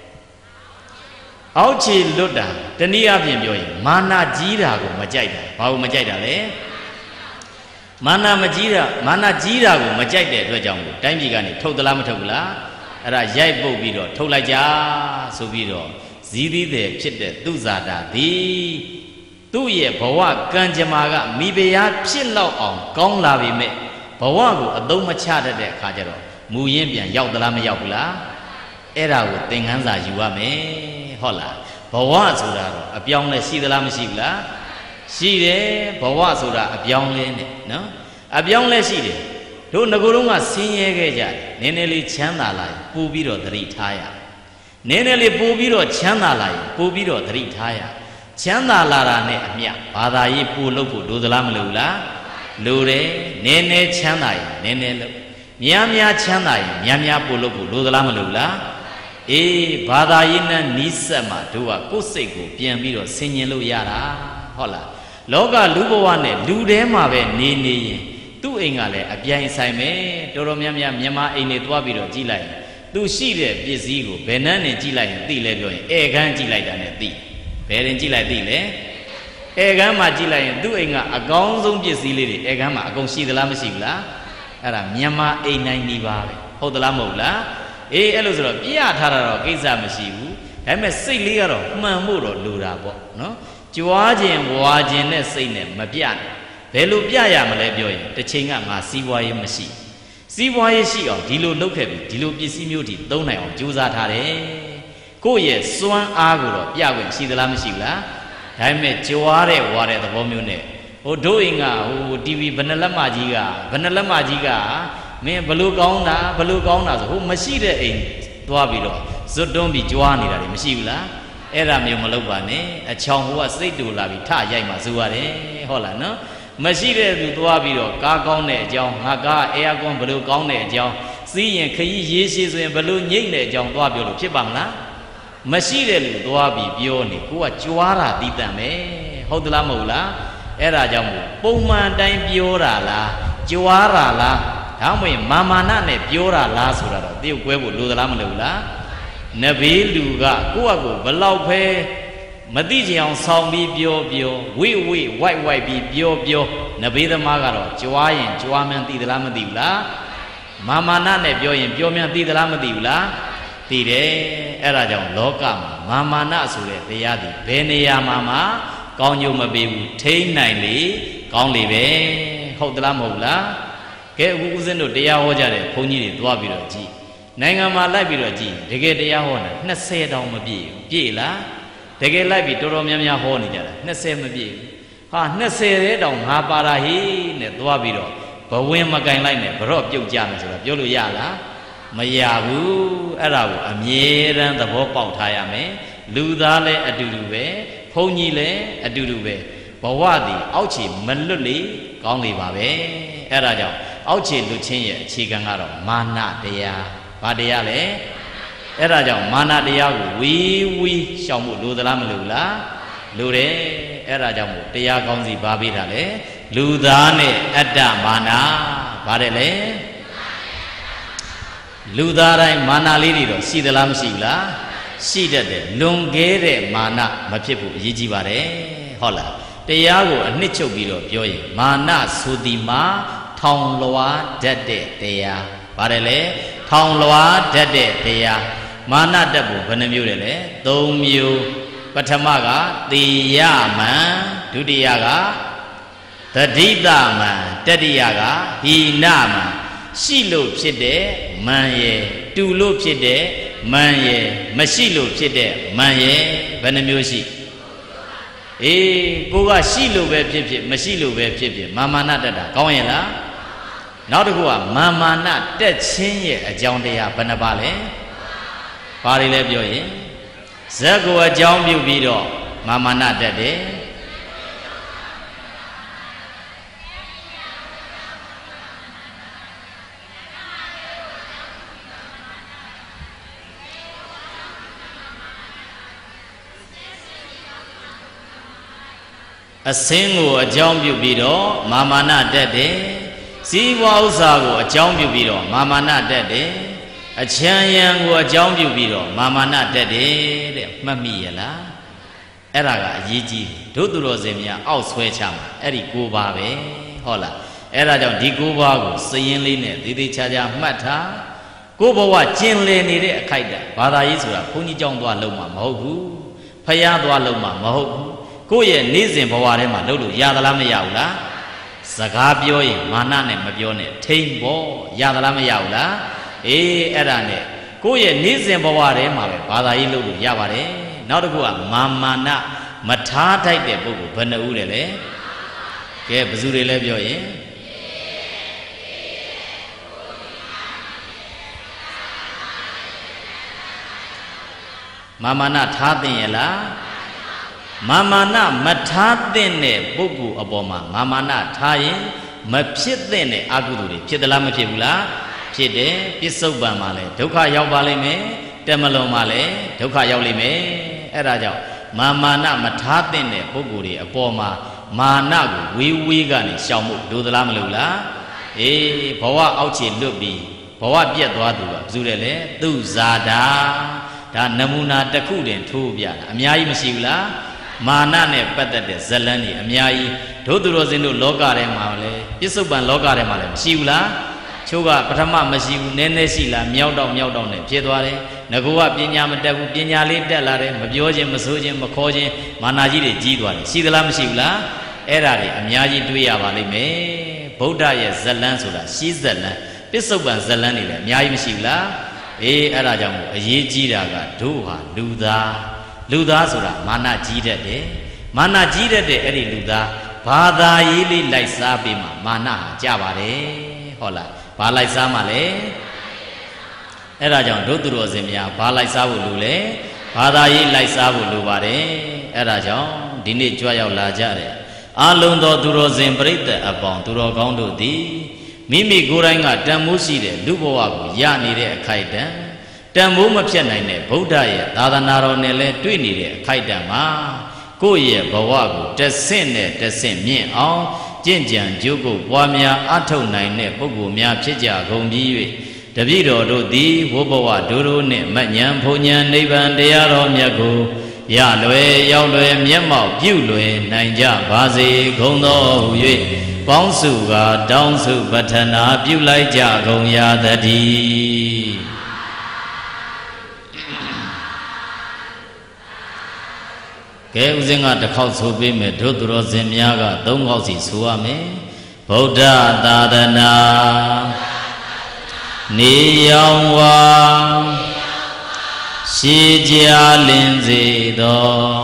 အောက်ခြေလွတ်တာတနည်းအားဖြင့်ပြောရင်မာနကြီးတာကိုမကြိုက်တာဘာကိုမကြိုက်တာလဲမာနကြီးတာကိုမကြိုက်တဲ့အတွက်ကြောင့်တိုင်းပြည်ကနေထုတ်သလားမထုတ်ဘူးလားအဲ့ဒါရိုက်ပုတ်ပြီးတော့ထုတ်လိုက်ကြဆိုပြီးတော့ဇီးသီးတဲ့ဖြစ်တဲ့သူဇာတာသည်သူ့ရဲ့ဘဝကံကြမ္မာကမိဖုရားဖြစ်လောက်အောင်ကောင်းလာပြီမဲ့ဘဝကိုအသုံးမချတတ်တဲ့အခါကျတော့မူရင်းပြန်ရောက်သလားမရောက်ဘူးလားအဲ့ဒါကိုသင်ခန်းစာယူရမယ်ဟုတ်လားဘဝဆိုတာတော့အပြောင်းလဲရှိသလားမရှိဘူးလားရှိတယ်ဘဝဆိုတာအပြောင်းလဲနဲ့နော်အပြောင်းလဲရှိတယ်တို့ငကိုယ်တော့ကဆင်းရဲခဲ့ကြတယ်နည်းနည်းလေးချမ်းသာလာရင်ပို့ပြီးတော့သတိထားရနည်းနည်းလေးပို့ပြီးတော့ချမ်းသာလာရင်ပို့ပြီးတော့သတိထားရချမ်းသာလာတာနဲ့အမျှဘာသာရေးပို့လို့ဖို့လိုသလားမလိုဘူးလားလိုတယ်နည်းနည်းချမ်းသာရင်နည်းနည်းလို့များများချမ်းသာရင်များများပို့လို့ဖို့လိုသလားမလိုဘူးလားအေးဘာသာရေးနဲ့နီးစပ်မှတို့ကကိုယ်စိတ်ကိုပြန်ပြီးတော့ဆင်ញင်လို့ရတာဟုတ်လားလောကလူဘဝနဲ့လူထဲမှာပဲနေနေရင်သူ့အိမ်ကလည်းအပြိုင်ဆိုင်ပဲတော်တော်များများမြန်မာအိမ်တွေသွားပြီးတော့ကြည့်လိုက်ရင်သူရှိတဲ့ပစ္စည်းကိုဘယ်နှန်းနဲ့ကြည့်လိုက်ရင်သိလဲပြောရင်ဧကန်းကြည့်လိုက်တာနဲ့သိဘယ်ရင်ကြည့်လိုက်သိလဲဧကန်းမှာကြည့်လိုက်ရင်သူ့အိမ်ကအကောင်းဆုံးပစ္စည်းလေးတွေဧကန်းမှာအကုန်ရှိသလားမရှိဘူးလားအဲ့ဒါမြန်မာအိမ်နိုင်နေပါပဲဟုတ်သလားမဟုတ်လားအေးအဲ့လိုဆိုတော့ပြရထားတာတော့ကိစ္စမရှိဘူးဒါပေမဲ့စိတ်လေးကတော့မှန်ဖို့တော့လိုတာပေါ့နော်ကြွားခြင်းဝါခြင်းနဲ့စိတ်နဲ့မပြနဲ့ဘယ်လိုပြရမလဲပြောရင်တစ်ချိန်ကငါစီးပွားရေးမရှိစီးပွားရေးရှိအောင်ဒီလိုလုပ်ခဲ့ပြီဒီလိုပစ္စည်းမျိုးတွေသုံးနိုင်အောင်ကြိုးစားထားတယ်ကိုယ့်ရဲ့စွမ်းအားကိုတော့ပြခွင့်ရှိသလားမရှိဘူးလားဒါပေမဲ့ကြွားတဲ့ဝါတဲ့သဘောမျိုးနဲ့ဟိုတို့အိမ်ကဟို TV ဘယ်နှလက်မကြီးကမင်းဘလို့ကောင်းတာဆိုဟိုမရှိတဲ့အိမ်သွားပြီးတော့ဇွတ်တွန်းပြီးကြွားနေတာတွေမရှိဘူးလားအဲ့ဒါမျိုးမလုပ်ပါနဲ့အချောင်ဟိုကစိတ်တူလာပြီးထရိုက်မှဆိုရတယ်ဟုတ်လားနော်မရှိတဲ့သူသွားပြီးတော့ကားကောင်းတဲ့အကြောင်းငါကားအဲကွန်ဘလို့ကောင်းတဲ့အကြောင်းစီးရင်ခရီးရေးရှိဆိုရင်ဘလို့ညိမ့်တဲ့အကြောင်းသွားပြောလို့ဖြစ်ပါမလားမရှိတဲ့လူသွားပြီးပြောနေကိုကကြွားတာတည်တံ့မယ်ဟုတ်သလားမဟုတ်လားအဲ့ဒါကြောင့်မို့ပုံမှန်တိုင်းပြောတာလားကြွားတာလားဒါမှမဟုတ်မာမာနနဲ့ပြောတာလားဆိုတာတော့တရုပ်ကွဲဖို့လိုသလားမလိုဘူးလားနဘေးလူကကိုယ့်အကိုဘလောက်ပဲမသိချင်အောင်ဆောင်းပြီးပြောဝိဝိဝိုက်ဝိုက်ပြီးပြောနဘေးသမားကတော့ကြွားရင်ကြွားမှန်းသိသလားမသိဘူးလားမာမာနနဲ့ပြောရင်ပြောမှန်းသိသလားမသိဘူးလားသိတယ်အဲ့ဒါကြောင့်လောကမှာမာမာနဆိုတဲ့တရားဒီဘယ်နေရာမှာကောင်းကျိုးမပေးဘူးထိန်းနိုင်လေကောင်းလေပဲဟုတ်သလားမဟုတ်လားကဲအခုဦးဇင်းတို့တရားဟောကြတဲ့ဘုန်းကြီးတွေသွားပြီးတော့ကြည်နိုင်ငံမှာလိုက်ပြီးတော့ကြည်တကယ်တရားဟောတာ20တောင်မပြည့်ဘူးပြည့်လားတကယ်လိုက်ပြီးတော်တော်များများဟောနေကြတာ20မပြည့်ဘူးဟာ20တဲ့တောင်ငါပါတာဟိနဲ့သွားပြီးတော့ဘဝင်မကင်လိုက်နဲ့ဘရော့ပြုတ်ကြမယ်ဆိုတော့ပြောလို့ရလားမရဘူးအဲ့ဒါကိုအမြဲတမ်းသဘောပေါက်ထားရမယ်လူသားလည်းအတူတူပဲဘုန်းကြီးလည်းအတူတူပဲဘဝသည်အောက်ခြေမလွတ်လေကောင်းလေပါပဲအဲ့ဒါကြောင့်အောက်ခြေလွတ်ခြင်းရဲ့အခြေခံကတော့မာနတရားဘာတရားလဲအဲ့ဒါကြောင့်မာနတရားကိုဝီးရှောင်ဖို့လိုသလားမလိုဘူးလားလိုတယ်အဲ့ဒါကြောင့်မို့တရားကောင်းစီဘာပေးတာလဲလူသားနဲ့အတ္တမာနဘာတဲ့လဲလူသားတိုင်းမာနလေးတွေတော့ရှိသလားမရှိဘူးလားရှိတတ်တယ်လွန်ကဲတဲ့မာနမဖြစ်ဖို့အရေးကြီးပါတယ်ဟုတ်လားတရားကိုအနှစ်ချုပ်ပြီးတော့ပြောရင်မာနဆိုသည်မှာထောင်လွှားတတ်တဲ့တရားပါတယ်လေထောင်လွှားတတ်တဲ့တရားမာနတတ်ဖို့ဘယ်နှမျိုးလဲ3မျိုးပထမကသေယမံဒုတိယကသတိတမံတတိယကဟိနမံရှိလို့ဖြစ်တဲ့မံရဲ့တူလို့ဖြစ်တဲ့မံရဲ့မရှိလို့ဖြစ်တဲ့မံရဲ့ဘယ်နှမျိုးရှိအေးကိုကရှိလို့ပဲဖြစ်ဖြစ်မရှိလို့ပဲဖြစ်ဖြစ်မာနတတ်တာကောင်းရဲ့လားနောက်တစ်ခုကမာနတက်ခြင်းရဲ့အကြောင်းတရားဘယ်နှပါလဲဘာတွေလဲပြောရင်ဇက်ကိုအကြောင်းပြုပြီးတော့မာနတက်တယ်အစင်းကိုအကြောင်းပြုပြီးတော့မာနတက်တယ်စီးပွားဥစ္စာကိုအကြောင်းပြုပြီးတော့မာနတက်တယ်အချမ်းရံကိုအကြောင်းပြုပြီးတော့မာနတက်တယ်တဲ့မှတ်မိရလားအဲ့ဒါကအရေးကြီးတို့သူတော်စင်များအောက်ဆွဲချမှာအဲ့ဒီ9ပါးပဲဟုတ်လားအဲ့ဒါကြောင့်ဒီ9ပါးကိုစည်ရင်လေးနဲ့သေးသေးချာချာမှတ်ထားကိုဘဝကျင်လည်နေတဲ့အခိုက်အတန့်ဘာသာရေးဆိုတာဘုန်းကြီးကျောင်းသွားလုံးမှာမဟုတ်ဘူးဖယားသွားလုံးမှာမဟုတ်ဘူးကိုယ့်ရဲ့နေ့စဉ်ဘဝထဲမှာလုပ်လို့ရသလားမရဘူးလားစကားပြောရင်မာနနဲ့မပြောနဲ့ထိန်ပေါ့ရသလားမရဘူးလားအေးအဲ့ဒါနဲ့ကိုယ့်ရဲ့နေ့စဉ်ဘဝထဲမှာပဲဘာသာရေးလုပ်လို့ရပါတယ်နောက်တစ်ခုကမာနမထားထိုက်တဲ့ပုဂ္ဂိုလ်ဘယ်နှဦးလဲလဲကဲဘယ်သူတွေလဲပြောရင်မာနထားသိရလားမာနမထားတဲ့ပုဂ္ဂိုလ်အပေါ်မှာမာနထားရင်မဖြစ်တဲ့အကုသိုလ်တွေဖြစ်သလားမဖြစ်ဘူးလားဖြစ်တယ်ပစ္စုပန်မှာလဲဒုက္ခရောက်ပါလိမ့်မယ်တမလွန်မှာလဲဒုက္ခရောက်လိမ့်မယ်အဲ့ဒါကြောင့်မာနမထားတဲ့ပုဂ္ဂိုလ်တွေအပေါ်မှာမာနကိုဝေးကနေရှောင်ဖို့လိုသလားမလိုလားအေးဘဝအောက်ခြေလွတ်ပြီးဘဝပြတ်သွားသူကဘယ်သူလဲလဲသူဇာတာဒါနမူနာတစ်ခုတင်ထိုးပြတာအများကြီးမရှိဘူးလားမာနနဲ့ပတ်သက်တဲ့ဇလန်းတွေအများကြီးတို့သူတော်စင်တို့လောကထဲမှာလဲပြစ္ဆုတ်ပံလောကထဲမှာလဲမရှိဘူးလားချိုးကပထမမရှိဘူးနည်းနည်းရှိလားမြောက်တော့နဲ့ဖြစ်သွားတယ်ငကူကပညာမတက်ဘူးပညာလေးတက်လာတယ်မပြောခြင်းမဆိုခြင်းမခေါ်ခြင်းမာနကြီးတွေကြီးသွားတယ်ရှိသလားမရှိဘူးလားအဲ့ဒါတွေအများကြီးတွေးရပါလိမ့်မယ်ဗုဒ္ဓရဲ့ဇလန်းဆိုတာရှိဇလန်းပြစ္ဆုတ်ပံဇလန်းတွေလည်းအများကြီးမရှိဘူးလားအေးအဲ့ဒါကြောင့်မို့အရေးကြီးတာကတို့ဟာလူသားဆိုတာမာနကြီးတတ်တယ်မာနကြီးတတ်တဲ့အဲ့ဒီလူသားဘာသာရေးလေးလိုက်စားပြီးမှမာနဟာကြပါတယ်ဟုတ်လားဘာလိုက်စားမှလဲအဲ့ဒါကြောင့်တို့သူတော်စင်များဘာလိုက်စားဖို့လိုလဲဘာသာရေးလိုက်စားဖို့လိုပါတယ်အဲ့ဒါကြောင့်ဒီနေ့ကြွရောက်လာကြတယ်အလုံးသောသူတော်စင်ပြိတ္တအပေါင်းသူတော်ကောင်းတို့သည်မိမိကိုယ်တိုင်ကတန်မိုးရှိတဲ့လူဘဝကိုရနေတဲ့အခိုက်အတန့်တန်မိုးမဖြတ်နိုင်တဲ့ဗုဒ္ဓရဲ့သာသနာတော်နဲ့လည်းတွေ့နေတဲ့အခိုက်အတန့်မှာကိုယ့်ရဲ့ဘဝကိုတဆင့်နဲ့တဆင့်မြင့်အောင်ကျင့်ကြံကြိုးကိုပွားများအထောက်နိုင်တဲ့ပုဂ္ဂိုလ်များဖြစ်ကြကုန်ပြီး၍တပည့်တော်တို့သည်ဘဝဘဝဒိုးဒိုးနှင့်မဉ္ဇဉ်ဘုံဉ္ဇဉ်နိဗ္ဗာန်တရားတော်မြတ်ကိုရလွယ်ရောက်လွယ်မျက်မှောက်ပြုလွယ်နိုင်ကြပါစေကုန်သောဟူ၍ပေါင်းစုကတောင်းစုပဌနာပြုလိုက်ကြကုန်ရသတည်းကဲဦးဇင်းကတစ်ခေါက်ဆိုပေးမယ်တို့သူတော်စင်များကသုံးခေါက်စီဆိုရမယ်ဗုဒ္ဓသာသနာနေရောင်ဝါရှေးကြလင်းစေသော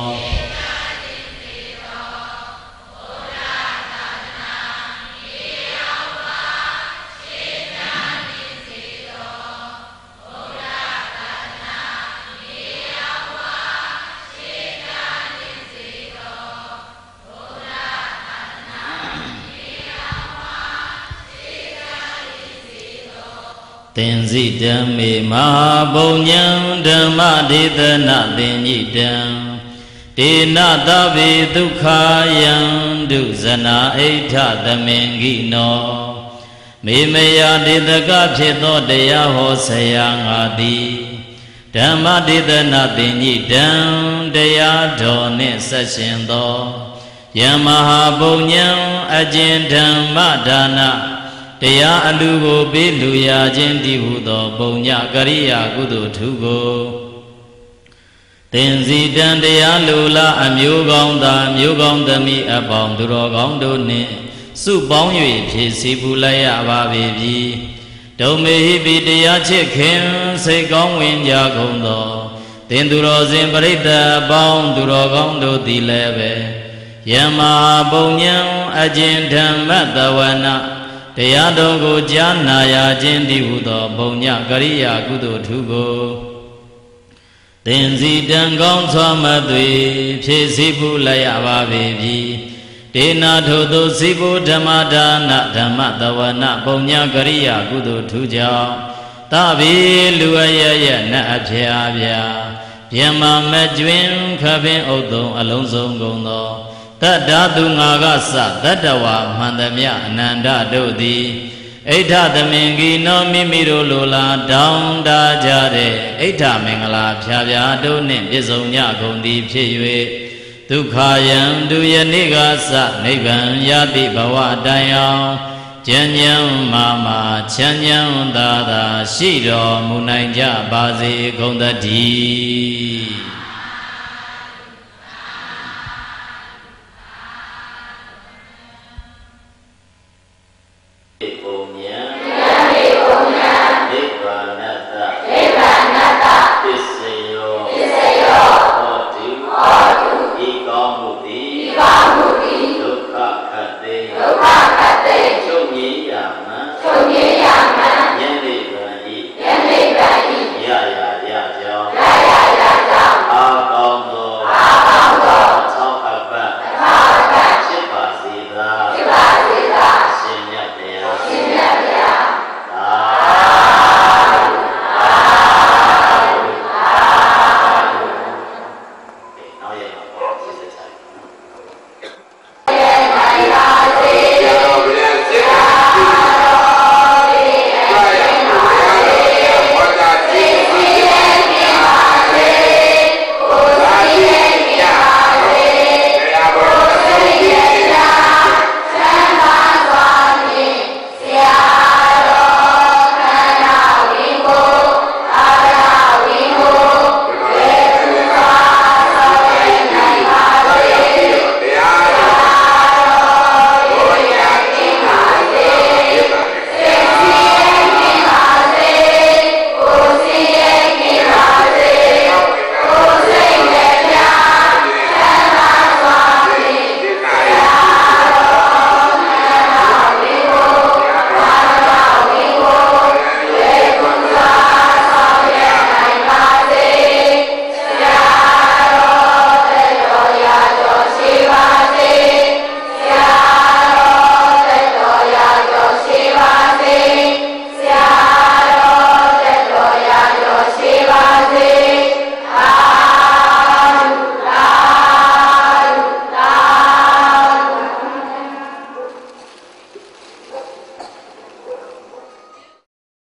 သင်္စိဓမ္မေမဟာဘုံဉံဓမ္မဒေသနာသင်္ညိတံဒေနသဗ္ဗေဒုက္ခယံဒုဇနာအိဋ္ဌသမင်္ဂိနောမေမယဒေသကဖြစ်သောတရားဟောဆရာငါသည်ဓမ္မဒေသနာသင်္ညိတံတရားတော်နှင့်ဆက်ရှင်သောယမဟာဘုံဉံအကျဉ်ဓမ္မဒါနတရားအလူကိုပေးလူရခြင်းတည်ဟုသောပုံညကရိယာကုသိုလ်ထူကိုသင်္စီတံတရားလူလာအမျိုးကောင်းသားမျိုးကောင်းသမီးအပေါင်းသူတော်ကောင်းတို့နှင့်စုပေါင်း၍ဖြည့်ဆည်းပူလိုက်ရပါပေပြီဒုံမေဟိပိတရားချစ်ခင်စိတ်ကောင်းဝင်ကြကုန်သောသင်သူတော်စင်ပရိသတ်အပေါင်းသူတော်ကောင်းတို့သည်လည်းပဲယမပုံညံအကျဉ်ဓမ္မတဝနာတရားတော်ကိုကြားနာရခြင်းတည်ဟုသောဘုံညကရိယာကုသိုလ်ထူကိုသင်စီတံကောင်းစွာမသွေဖြည့်ဆည်းပူလိုက်ရပါပေပြီဒေနာထိုသို့စီဘုဓမ္မဒါနဓမ္မတဝနာဘုံညကရိယာကုသိုလ်ထူကြောင့်သဗေလူအရရနတ်အဖျားဗျာဗျမမကျွင်ခပင်ဥသုံအလုံးစုံကုန်သောတတ္တသူငါကစတတ္တဝါမှန်သမျှအနန္တတို့သည်ဣဋ္ဌသမင်္ဂီနောမိမိတို့လိုလားတောင်းတကြတဲ့ဣဋ္ဌမင်္ဂလာဖြာဖြာတို့နှင့်ပြည့်စုံကြကုန်သည်ဖြစ်၍ဒုက္ခယံဒုယနေ့ကစနိဗ္ဗာန်ရတိဘဝတိုင်အောင်ကျဉ်းကျဉ်းမာချမ်းချမ်းသာသာရှိတော်မူနိုင်ကြပါစေကုန်သတည်း